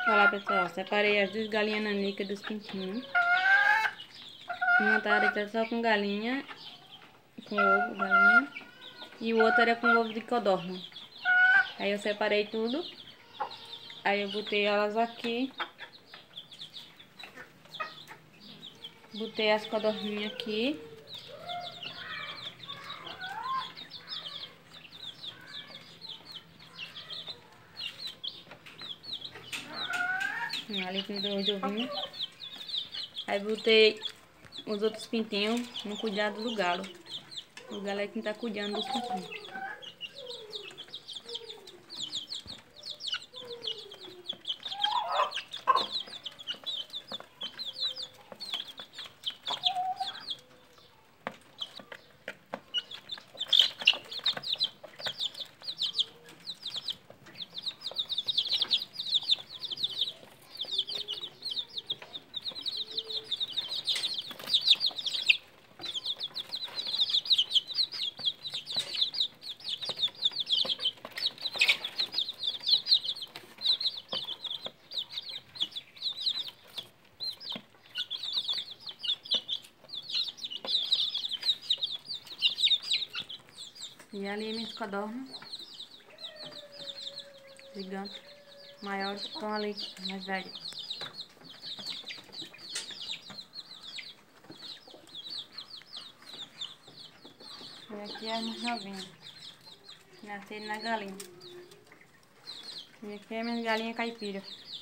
Olha lá, pessoal, separei as duas galinhas nanicas dos pintinhos. Uma tá deitada só com galinha, com ovo, galinha. E o outro era com ovo de codorna. Aí eu separei tudo. Aí eu botei elas aqui. Botei as codorninhas aqui. Ali com os ovinhos. Aí botei os outros pintinhos no cuidado do galo. O galo é quem tá cuidando dos pintinhos. E ali minhas codornas gigantes, maiores, estão ali, mais velhas. E aqui é as mais novinhas, nasceram na galinha. E aqui é minhas galinhas caipira.